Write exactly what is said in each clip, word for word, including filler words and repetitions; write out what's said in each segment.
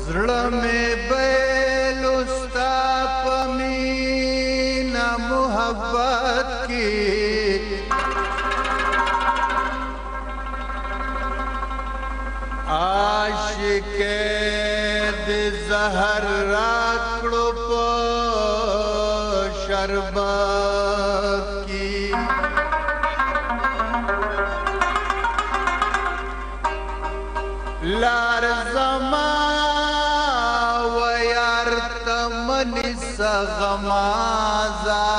زړه مې بیل ستا په مینه محبت کې عاشق د زهر راکړو په شربت کې لار زما و یار تمنی سغمازا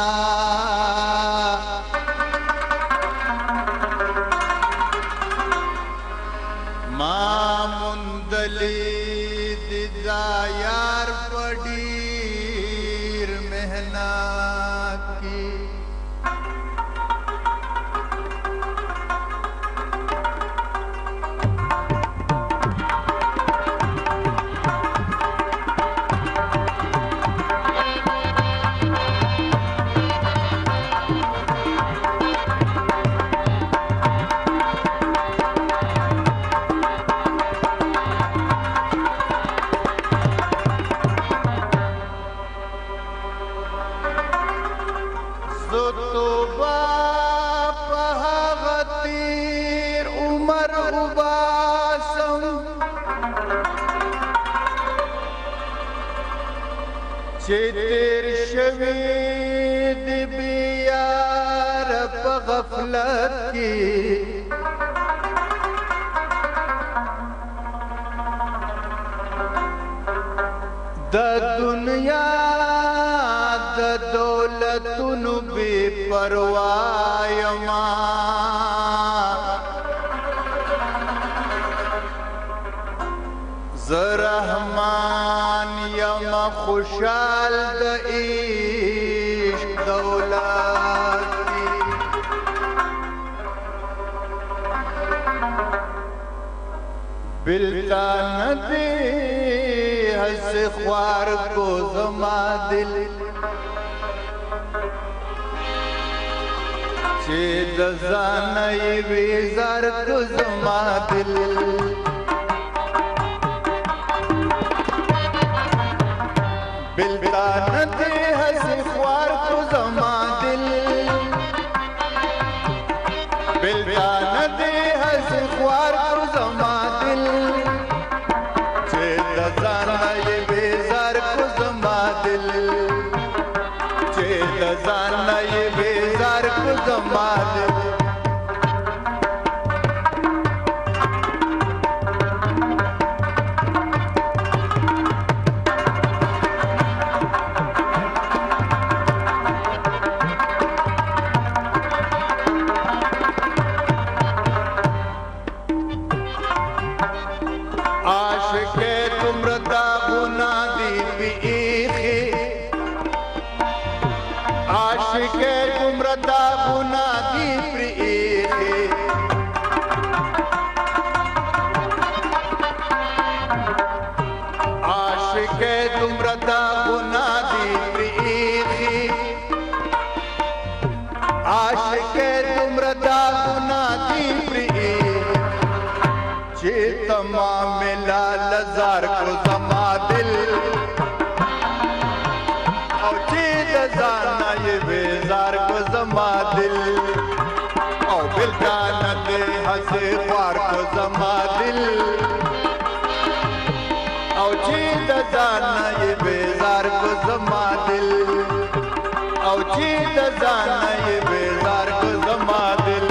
ما مندلی دا یار پډیر مهنت کی چې تیر شوی دی بیار په غفلت کې د دنیا د دولتونو بې پروا یما زه رحمان یم خوشحال د عشق دولت کی بلتا ندی حس خوار کو زما دل چې د ځانه یې ویزار کو زما دل بلتا ندی حسی خوار کو زما دل بلتا ندی حسی خوار کو زما دل چه دزانا یہ بیزار کو زما دل چه دزانا یہ بیزار کو زما دل تمام لال زار کو زما دل او چې د ځانه یې بیزار کو زما دل او بلتا ندی حسې خوار کو زما دل او چې د ځانه یې بیزار کو زما دل او چې د ځانه یې بیزار کو زما دل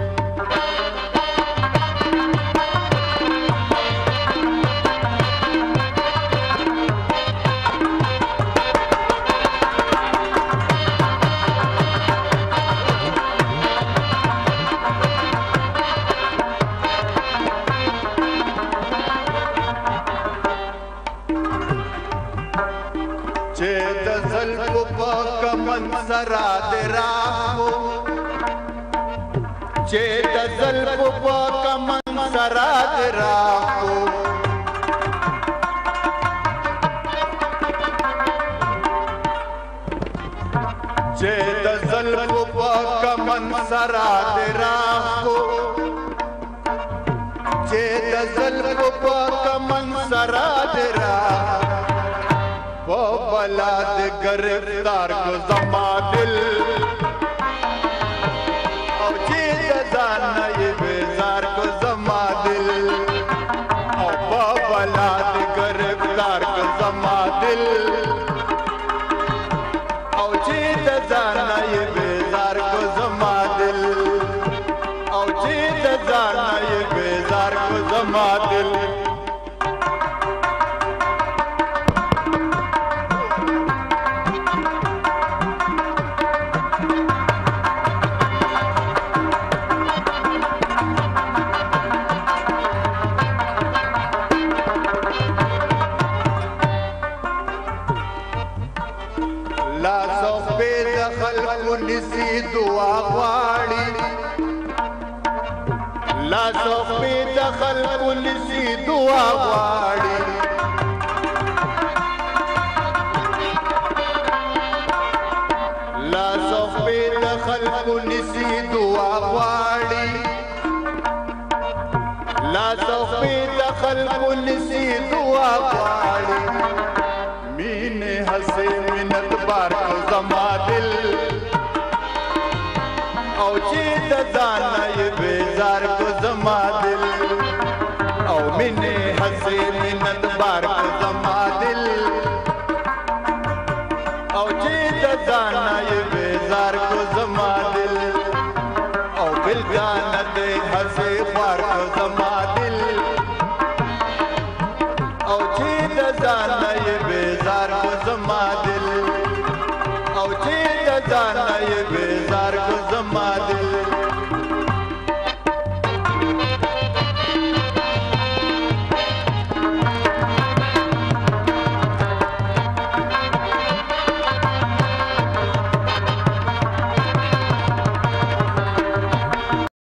سرا دے راہو چے دزل پپا کمن سرا دے راہو چے دزل پپا کمن سرا دے راہو چے دزل پپا کمن سرا دے راہو गिरफ्तार को जमा दिल और चीज जाना ये बेजार को जमा दिल और बबलाद गिरफ्तार को जमा दिल और चीज जाना ये बेजार को जमा दिल और चीज जाना ये बेजार को जमा दिल लासो बेदखल पुलिसी दुआ वाड़ी लासो बेदखल पुलिसी दुआ वाड़ी लासो बेदखल पुलिसी दुआ वाड़ी लासो बेदखल पुलिसी दुआ वाड़ी मीने हसे मिनत बार को जमा दिल और चीज जाना ये बेजार को जमा दिल और मीने हसे मिनत बार को जमा दिल और चीज जाना ये बेजार को जमा दिल और बिल जानत हसे बार को जमा दिल और चीज जाना ये बेजार को जमा दिल